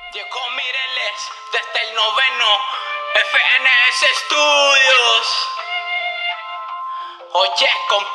Llegó Mireles desde el 9º FNS Studios. Oye,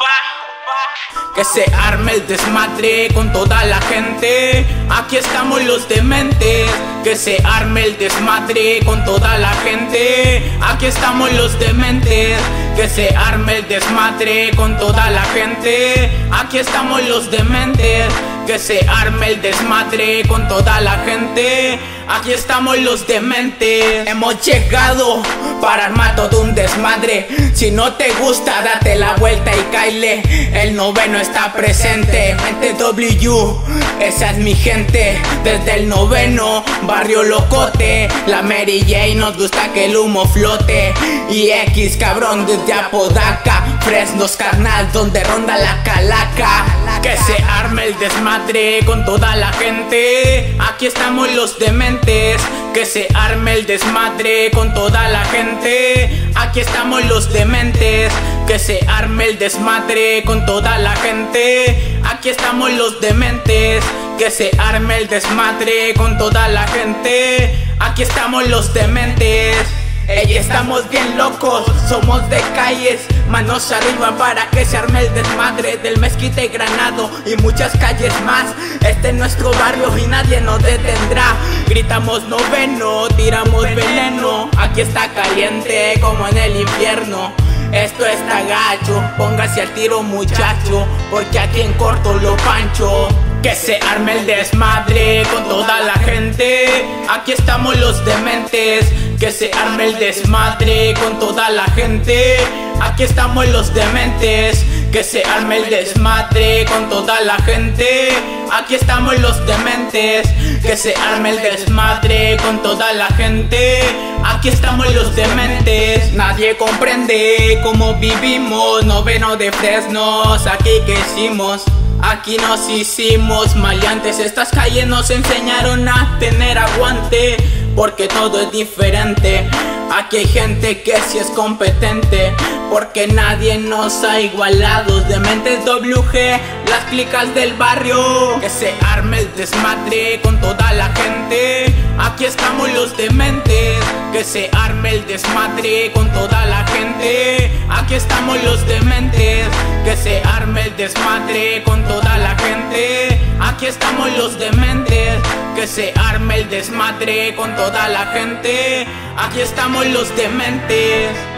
compa, que se arme el desmadre con toda la gente. Aquí estamos los dementes. Que se arme el desmadre con toda la gente. Aquí estamos los dementes. Que se arme el desmadre con toda la gente. Aquí estamos los dementes. Que se arme el desmadre con toda la gente. Aquí estamos los dementes. Hemos llegado para armar todo un desmadre. Si no te gusta, date la vuelta y caile. El 9º está presente. Mente W, esa es mi gente. Desde el 9º, barrio locote. La Mary J nos gusta que el humo flote. Y X cabrón desde Apodaca. Fresnos carnal donde ronda la calaca. Que se arme el desmadre con toda la gente. Aquí estamos los dementes. Que se arme el desmadre con toda la gente. Aquí estamos los dementes. Que se arme el desmadre con toda la gente. Aquí estamos los dementes. Que se arme el desmadre con toda la gente. Aquí estamos los dementes. Ey, estamos bien locos, somos de calles, manos arriba para que se arme el desmadre del Mezquite Granado y muchas calles más. Este es nuestro barrio y nadie nos detendrá. Gritamos 9º, tiramos veneno. Aquí está caliente como en el infierno. Esto está gacho, póngase al tiro muchacho, porque aquí en corto lo pancho. Que se arme el desmadre con toda la gente. Aquí estamos los dementes. Que se arme el desmadre con toda la gente. Aquí estamos los dementes. Que se arme el desmadre con toda la gente. Aquí estamos los dementes. Que se arme el desmadre con toda la gente. Aquí estamos los dementes. Nadie comprende cómo vivimos. 9º de Fresnos, aquí crecimos. Aquí nos hicimos maleantes. Estas calles nos enseñaron a tener aguante, porque todo es diferente. Aquí hay gente que sí es competente, porque nadie nos ha igualado. Dementes WG, las clicas del barrio. Que se arme el desmadre con toda la gente. Aquí estamos los dementes. Que se arme el desmadre con toda la gente. Aquí estamos los dementes. Que se arme el desmadre con toda la gente. Aquí estamos los dementes. Que se arme el desmadre con toda la gente. Aquí estamos los dementes.